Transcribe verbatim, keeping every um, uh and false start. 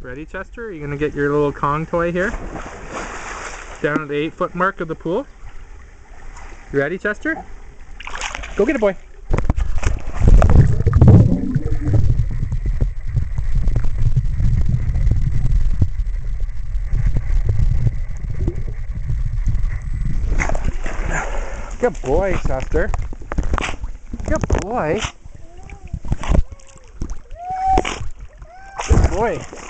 Ready, Chester? Are you going to get your little Kong toy here? Down at the eight foot mark of the pool. You ready, Chester? Go get it, boy. Good boy, Chester. Good boy. Good boy.